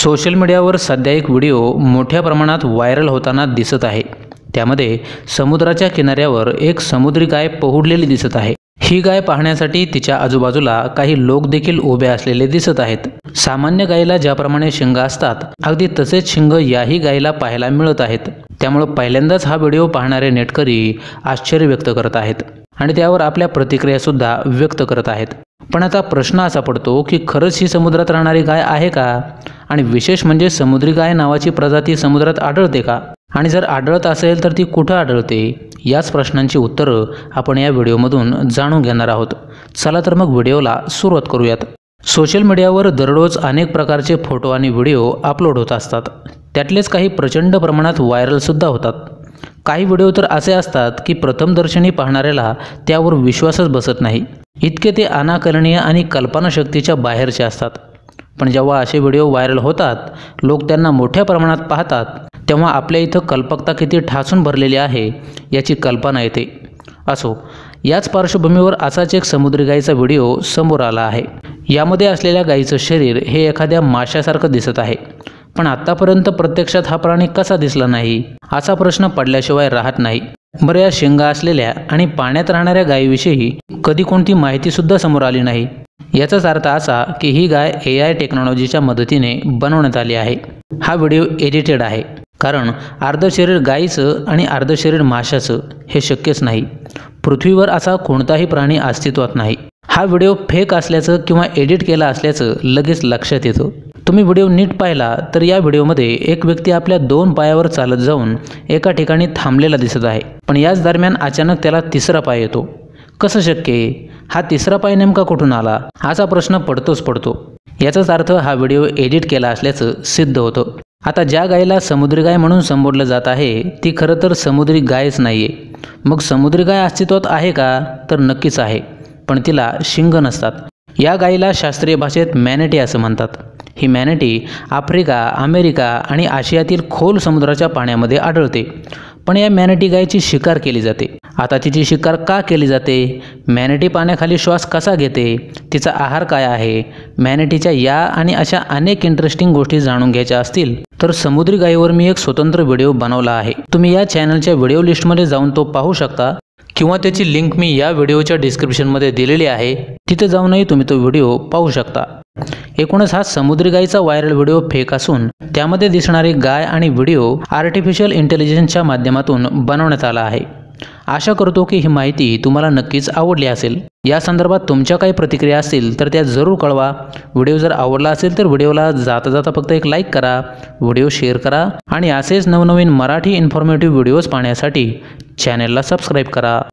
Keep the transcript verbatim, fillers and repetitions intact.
Social मीडियावर सध्या एक व्हिडिओ मोठ्या प्रमाणात व्हायरल होताना दिसत आहे। त्यामध्ये समुद्राच्या किनाऱ्यावर एक समुद्री गाय पहुडलेली दिसत आहे। ही गाय पाहण्यासाठी तिच्या आजूबाजूला काही लोक देखील उभे असलेले दिसत आहेत। सामान्य गायीला ज्याप्रमाणे शिंग असतात अगदी तसेच शिंग याही गायीला पाहायला मिळत आहेत। त्यामुळे पहिल्यांदाच हा व्हिडिओ पाहणारे नेटकरी आश्चर्य व्यक्त करत आहेत आणि त्यावर आपल्या प्रतिक्रिया सुद्धा व्यक्त करत आहेत। पण आता प्रश्न असा पडतो की खरंच ही समुद्रात राहणारी गाय आहे का? आणि विशेष म्हणजे समुद्री गाय नावाची प्रजाती समुद्रात आढळते का? आणि जर आढळत असेल तर ती कुठे आढळते? याच प्रश्नांची उत्तरं आपण या व्हिडिओमधून जाणून घेणार आहोत। चला तर मग व्हिडिओला सुरुवात करूयात। सोशल मीडियावर दररोज अनेक प्रकारचे फोटो आणि व्हिडिओ अपलोड होत असतात। त्यातलेच काही प्रचंड प्रमाणात व्हायरल सुद्धा होतात। काही व्हिडिओ तर असे असतात की प्रथमदर्शनी पाहणाऱ्याला त्यावर विश्वासच बसत नाही, इतके ते अनाकलनीय आणि कल्पनाशक्तीच्या बाहेरचे असतात। पण जेव्हा असे व्हिडिओ व्हायरल होतात, लोक त्यांना मोठ्या प्रमाणात पाहतात, तेव्हा आपल्या इथं कल्पकता किती ठासून भरलेली आहे याची कल्पना येते। असो, याच पार्श्वभूमीवर असाच एक समुद्री गायीचा व्हिडिओ समोर आला आहे। यामध्ये असलेल्या गायीचं शरीर हे एखाद्या माशासारखं दिसत आहे। पण आतापर्यंत प्रत्यक्षात हा प्राणी कसा दिसला नाही असा प्रश्न पडल्याशिवाय राहत नाही। बरं, या शिंगा असलेल्या आणि पाण्यात राहणाऱ्या गायीविषयी कधी कोणती माहिती सुद्धा समोर आली नाही। याचाच अर्थ असा की ही गाय ए आय टेक्नॉलॉजीच्या मदतीने बनवण्यात आली आहे। हा व्हिडिओ एडिटेड आहे, कारण अर्ध शरीर गायीचं आणि अर्ध शरीर माशाचं हे शक्यच नाही। पृथ्वीवर असा कोणताही प्राणी अस्तित्वात नाही। हा व्हिडिओ फेक असल्याचं किंवा एडिट केला असल्याचं लगेच लक्षात येतं। तुम्ही व्हिडिओ नीट पाहिला तर या व्हिडिओमध्ये एक व्यक्ती आपल्या दोन पायावर चालत जाऊन एका ठिकाणी थांबलेला दिसत आहे, पण याच दरम्यान अचानक त्याला तिसरा पाय येतो। कसं शक्य आहे? हा तिसरा पाय नेमका कुठून आला असा प्रश्न पडतोच पडतो। याचाच अर्थ हा व्हिडिओ एडिट केला असल्याचं सिद्ध होतं। आता ज्या गायीला समुद्री गाय म्हणून संबोधलं जात आहे ती खरं तर समुद्री गायच नाहीये। मग समुद्री गाय अस्तित्वात आहे का? तर नक्कीच आहे, पण तिला शिंग नसतात। या गायीला शास्त्रीय भाषेत मॅनेटी असं म्हणतात। ही मॅनेटी आफ्रिका, अमेरिका आणि आशियातील खोल समुद्राच्या पाण्यामध्ये आढळते। पण या मॅनेटी गायीची शिकार केली जाते। आता तिची शिकार का केली जाते? मॅनेटी पाण्याखाली श्वास कसा घेते? तिचा आहार काय आहे? मॅनेटीच्या या आणि अशा अनेक इंटरेस्टिंग गोष्टी जाणून घ्यायच्या असतील तर समुद्री गायीवर मी एक स्वतंत्र व्हिडिओ बनवला आहे। तुम्ही या चॅनलच्या व्हिडिओ लिस्टमध्ये जाऊन तो पाहू शकता, किंवा त्याची लिंक मी या व्हिडिओच्या डिस्क्रिप्शनमध्ये दिलेली आहे, तिथे जाऊनही तुम्ही तो व्हिडिओ पाहू शकता। एकूणच हा समुद्री गायीचा व्हायरल व्हिडिओ फेक असून त्यामध्ये दिसणारी गाय आणि व्हिडिओ आर्टिफिशियल इंटेलिजन्सच्या माध्यमातून बनवण्यात आला आहे। आशा करतो की ही माहिती तुम्हाला नक्कीच आवडली असेल। या संदर्भात तुमच्या काही प्रतिक्रिया असतील तर त्या जरूर कळवा। व्हिडिओ जर आवडला असेल तर व्हिडिओला जाता जाता फक्त एक लाईक करा, व्हिडिओ शेअर करा आणि असेच नवनवीन मराठी इन्फॉर्मेटिव्ह व्हिडिओज पाहण्यासाठी चॅनलला सबस्क्राईब करा।